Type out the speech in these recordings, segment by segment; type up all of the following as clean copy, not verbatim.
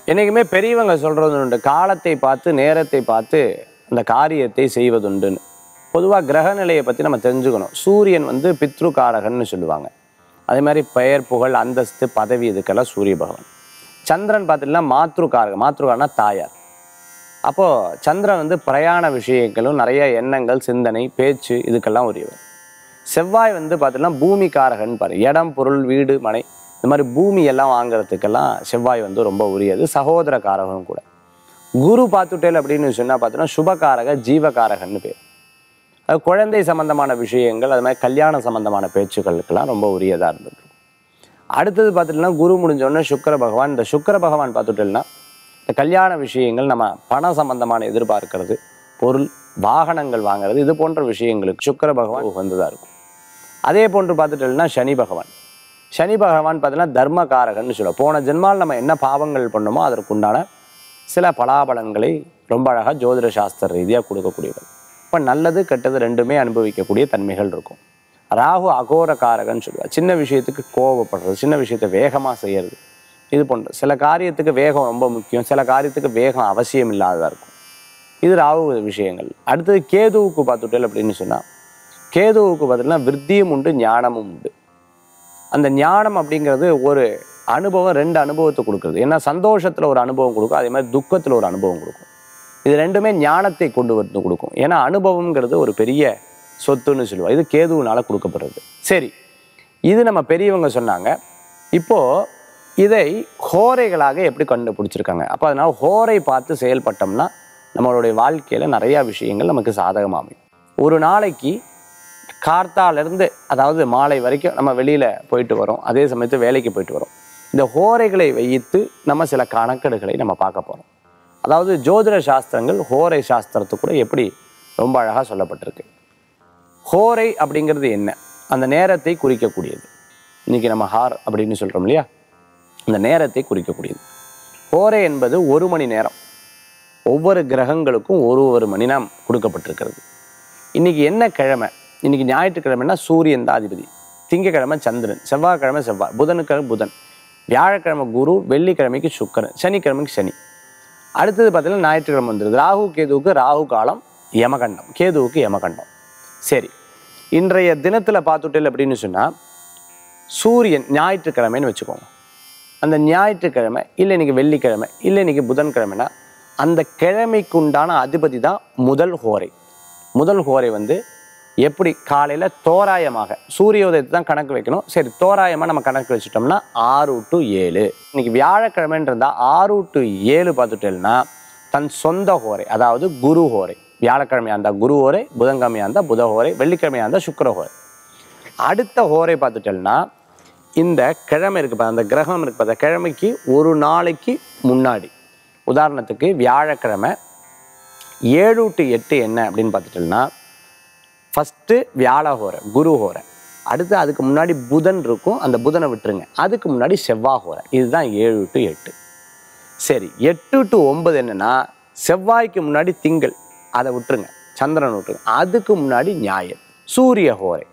என்னைக்குமே பெரியவங்க சொல்கிறது உண்டு, காலத்தை பார்த்து நேரத்தை பார்த்து அந்த காரியத்தை செய்வதுண்டுன்னு. பொதுவாக கிரக நிலையை பற்றி நம்ம தெரிஞ்சுக்கணும். சூரியன் வந்து பித்ருகாரகன்னு சொல்லுவாங்க. அதே மாதிரி பெயர் புகழ் அந்தஸ்து பதவி இதுக்கெல்லாம் சூரிய பகவான். சந்திரன் பார்த்துட்டுனா மாத்ருகாரகம், மாத்ருகாரனா தாயார். அப்போது சந்திரன் வந்து பிரயாண விஷயங்களும் நிறைய எண்ணங்கள் சிந்தனை பேச்சு இதுக்கெல்லாம் உரியவர். செவ்வாய் வந்து பார்த்திங்கன்னா பூமிக்காரகன்னு பாரு, இடம் பொருள் வீடு மனை இந்த மாதிரி பூமி எல்லாம் வாங்குறதுக்கெல்லாம் செவ்வாய் வந்து ரொம்ப உரியது, சகோதர காரகம் கூட. குரு பார்த்துட்டேல் அப்படின்னு சொன்னால் பார்த்தீங்கன்னா சுபகாரக ஜீவகாரகன்னு பேர். அது குழந்தை சம்பந்தமான விஷயங்கள் அது மாதிரி கல்யாண சம்பந்தமான பேச்சுக்களுக்கெல்லாம் ரொம்ப உரியதாக இருந்துட்டு. அடுத்தது பார்த்துட்டோம்னா குரு முடிஞ்சோடனே சுக்கிர பகவான். இந்த சுக்கிர பகவான் பார்த்துட்டோம்னா இந்த கல்யாண விஷயங்கள், நம்ம பண சம்பந்தமான எதிர்பார்க்கிறது, பொருள் வாகனங்கள் வாங்கிறது, இது போன்ற விஷயங்களுக்கு சுக்கிர பகவான் உகந்ததாக இருக்கும். அதே போன்று பார்த்துட்டோம்னா சனி பகவான். சனி பகவான் பார்த்தீங்கன்னா தர்மகாரகன்னு சொல்லுவோம். போன ஜென்மால் நம்ம என்ன பாவங்கள் பண்ணோமோ அதற்குண்டான சில பலாபலன்களை ரொம்ப அழகாக ஜோதிட சாஸ்திர ரீதியாக கொடுக்கக்கூடியவர். இப்போ நல்லது கெட்டது ரெண்டுமே அனுபவிக்கக்கூடிய தன்மைகள் இருக்கும். ராகு அகோரகாரகன்னு சொல்லுவார். சின்ன விஷயத்துக்கு கோபப்படுறது, சின்ன விஷயத்தை வேகமாக செய்கிறது, இது போன்ற சில காரியத்துக்கு வேகம் ரொம்ப முக்கியம், சில காரியத்துக்கு வேகம் அவசியம் இல்லாததாக இருக்கும். இது ராகு விஷயங்கள். அடுத்தது கேதுவுக்கு பார்த்துட்டேன் அப்படின்னு சொன்னால், கேதுவுக்கு பார்த்தீங்கன்னா விருத்தியும் உண்டு ஞானமும் உண்டு. அந்த ஞானம் அப்படிங்கிறது ஒரு அனுபவம், ரெண்டு அனுபவத்தை கொடுக்குறது. ஏன்னா சந்தோஷத்தில் ஒரு அனுபவம் கொடுக்கும், அதே மாதிரி துக்கத்தில் ஒரு அனுபவம் கொடுக்கும். இது ரெண்டுமே ஞானத்தை கொண்டு வந்து கொடுக்கும். ஏன்னா அனுபவங்கிறது ஒரு பெரிய சொத்துன்னு சொல்லுவாள். இது கேதுவினால கொடுக்கப்படுறது. சரி, இது நம்ம பெரியவங்க சொன்னாங்க. இப்போது இதை ஹோரைகளாக எப்படி கண்டுபிடிச்சிருக்காங்க? அப்போ அதனால் ஹோரை பார்த்து செயல்பட்டோம்னா நம்மளுடைய வாழ்க்கையில் நிறையா விஷயங்கள் நமக்கு சாதகமாக அமையும். ஒரு நாளைக்கு கார்த்தாலேருந்து அதாவது மாலை வரைக்கும் நம்ம வெளியில் போயிட்டு வரோம், அதே சமயத்தில் வேலைக்கு போயிட்டு வரோம். இந்த ஹோரைகளை வைத்து நம்ம சில கணக்கெடுகளை நம்ம பார்க்க போகிறோம். அதாவது ஜோதிட சாஸ்திரங்கள் ஹோரை சாஸ்திரத்து கூட எப்படி ரொம்ப அழகாக சொல்லப்பட்டிருக்கு. ஹோரை அப்படிங்கிறது என்ன? அந்த நேரத்தை குறிக்கக்கூடியது. இன்றைக்கி நம்ம ஹார் அப்படின்னு சொல்கிறோம் இல்லையா, அந்த நேரத்தை குறிக்கக்கூடியது. ஹோரை என்பது 1 மணி நேரம். ஒவ்வொரு கிரகங்களுக்கும் ஒரு மணி நேரம் கொடுக்கப்பட்டிருக்கிறது. இன்றைக்கி என்ன கிழமை? இன்றைக்கி ஞாயிற்றுக்கிழமைனா சூரியன் தான் அதிபதி, திங்கக்கிழமை சந்திரன், செவ்வாய்க்கிழமை செவ்வாய், புதனுக்கிழமை புதன், வியாழக்கிழமை குரு, வெள்ளிக்கிழமைக்கு சுக்கிரன், சனிக்கிழமைக்கு சனி. அடுத்தது பார்த்தீங்கன்னா ஞாயிற்றுக்கிழமை வந்துடுது. ராகு கேதுவுக்கு ராகு காலம் யமகண்டம், கேதுவுக்கு யமகண்டம். சரி, இன்றைய தினத்தில் பார்த்துட்டேன் அப்படின்னு சொன்னால் சூரியன் ஞாயிற்றுக்கிழமைன்னு வச்சுக்கோங்க. அந்த ஞாயிற்றுக்கிழமை இல்லை இன்றைக்கி வெள்ளிக்கிழமை இல்லை இன்றைக்கி புதன்கிழமைனா அந்த கிழமைக்கு உண்டான அதிபதி தான் முதல் ஹோரை. முதல் ஹோரை வந்து எப்படி காலையில் தோராயமாக சூரியோதயத்தை தான் கணக்கு வைக்கணும். சரி, தோராயமாக நம்ம கணக்கு வச்சுட்டோம்னா 6 to 7. இன்றைக்கி வியாழக்கிழமைன்னு இருந்தால் 6 to 7 பார்த்துட்டேன்னா தன் சொந்த ஹோரை, அதாவது குரு ஹோரை. வியாழக்கிழமையாக இருந்தால் குரு ஹோரை, புதன்கிழமையாக இருந்தால் புத ஹோரை, வெள்ளிக்கிழமையாக இருந்தால் சுக்கிர ஹோரை. அடுத்த ஹோரை பார்த்துட்டேன்னா இந்த கிழமை இருக்குது, அந்த கிரகம் இருக்குது, அந்த கிழமைக்கு ஒரு நாளைக்கு முன்னாடி. உதாரணத்துக்கு வியாழக்கிழமை 7 to 8 என்ன அப்படின்னு பார்த்துட்டோம்னா ஃபஸ்ட்டு வியாழ ஹோரை, குரு ஹோரை. அடுத்து அதுக்கு முன்னாடி புதன் இருக்கும், அந்த புதனை விட்டுருங்க. அதுக்கு முன்னாடி செவ்வாய் ஹோரை. இதுதான் 7 to 8. சரி, 8 to 9 என்னென்னா செவ்வாய்க்கு முன்னாடி திங்கள், அதை விட்டுருங்க, சந்திரன் விட்டுருங்க. அதுக்கு முன்னாடி ஞாயிறு, சூரிய ஹோரை.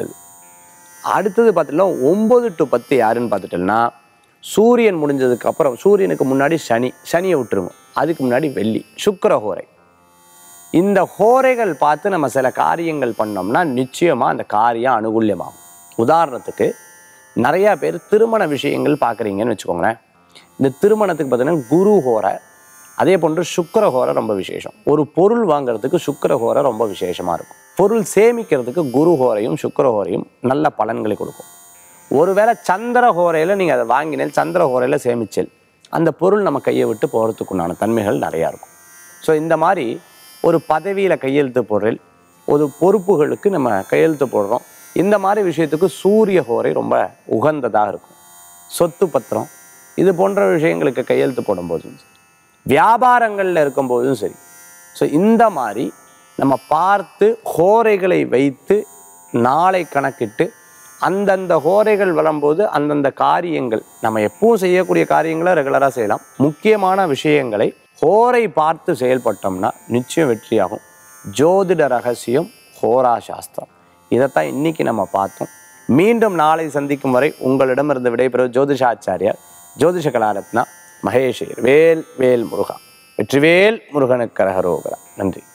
அடுத்தது பார்த்துட்டோம்னா 9 to 10 யாருன்னு பார்த்துட்டோம்னா சூரியன் முடிஞ்சதுக்கு அப்புறம் சூரியனுக்கு முன்னாடி சனியை விட்டுருங்க. அதுக்கு முன்னாடி வெள்ளி, சுக்கிர ஹோரை. இந்த ஹோரைகள் பார்த்து நம்ம சில காரியங்கள் பண்ணோம்னா நிச்சயமாக அந்த காரியம் அனுகூல்யமாகும். உதாரணத்துக்கு நிறையா பேர் திருமண விஷயங்கள் பார்க்குறீங்கன்னு வச்சுக்கோங்களேன். இந்த திருமணத்துக்கு பார்த்தீங்கன்னா குரு ஹோரை, அதே போன்று சுக்கிர ஹோரை ரொம்ப விசேஷம். ஒரு பொருள் வாங்கிறதுக்கு சுக்கிர ஹோரை ரொம்ப விசேஷமாக இருக்கும். பொருள் சேமிக்கிறதுக்கு குரு ஹோரையும் சுக்கிர ஹோரையும் நல்ல பலன்களை கொடுக்கும். ஒருவேளை சந்திர ஹோரையில் நீங்கள் அதை வாங்கினேன், சந்திர ஹோரையில் சேமிச்சல், அந்த பொருள் நம்ம கையை விட்டு போகிறதுக்குண்டான தன்மைகள் நிறையா இருக்கும். ஸோ இந்த மாதிரி ஒரு பதவியில் கையெழுத்து போடுறேன், ஒரு பொறுப்புகளுக்கு நம்ம கையெழுத்து போடுறோம், இந்த மாதிரி விஷயத்துக்கு சூரிய ஹோரை ரொம்ப உகந்ததாக இருக்கும். சொத்து பத்திரம் இது போன்ற விஷயங்களுக்கு கையெழுத்து போடும்போதும் சரி, வியாபாரங்களில் இருக்கும்போதும் சரி. ஸோ இந்த மாதிரி நம்ம பார்த்து ஹோரைகளை வைத்து நாளை கணக்கிட்டு அந்தந்த ஹோரைகள் வரும்போது அந்தந்த காரியங்கள் நம்ம எப்பவும் செய்யக்கூடிய காரியங்களை ரெகுலராக செய்யலாம். முக்கியமான விஷயங்களை ஹோரை பார்த்து செயல்பட்டோம்னா நிச்சயம் வெற்றியாகும். ஜோதிட ரகசியம் ஹோரா சாஸ்திரம், இதைத்தான் இன்னைக்கு நம்ம பார்த்தோம். மீண்டும் நாளை சந்திக்கும் வரை உங்களிடமிருந்து விடைபெறும் ஜோதிஷாச்சாரியார் ஜோதிஷ கலாரத்னா. மகேஷ் ஐயர். வேல் வேல் முருகா. வெற்றிவேல் முருகனுக்கு கரகரோகரா. நன்றி.